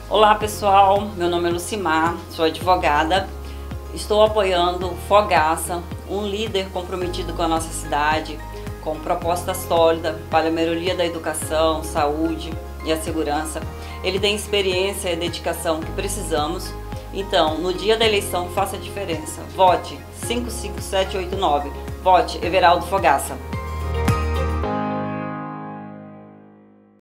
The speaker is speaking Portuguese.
Olá pessoal, meu nome é Lucimar, sou advogada, estou apoiando o Fogaça, um líder comprometido com a nossa cidade, com proposta sólida para a melhoria da educação, saúde e a segurança. Ele tem experiência e dedicação que precisamos, então no dia da eleição faça a diferença, vote 55789, vote Everaldo Fogaça.